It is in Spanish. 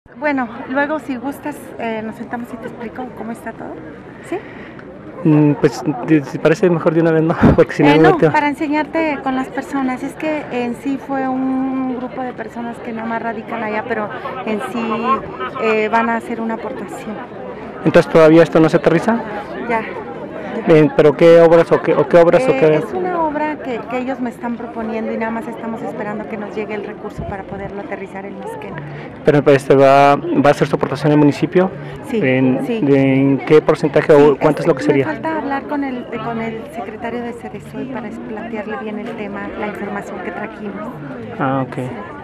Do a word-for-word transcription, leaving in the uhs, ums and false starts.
Bueno, luego si gustas, eh, nos sentamos y te explico cómo está todo, ¿sí? Mm, pues, de si parece mejor de una vez, ¿no? Porque si no Eh, me no, meto. para enseñarte con las personas, es que en sí fue un grupo de personas que nada más radican allá, pero en sí eh, van a hacer una aportación. Entonces, ¿todavía esto no se aterriza? Ya. Bien, pero ¿qué obras o qué, o qué obras o Eh, qué? es una obra que, que ellos me están proponiendo y nada más estamos esperando que nos llegue el recurso para poderlo aterrizar en Misquén. Pero este va, va a ser su aportación al municipio. Sí, ¿En, sí. ¿En qué porcentaje Sí, o cuánto es lo que me sería? falta hablar con el, con el secretario de Ceresoy para plantearle bien el tema, la información que trajimos. Ah, ok. Sí.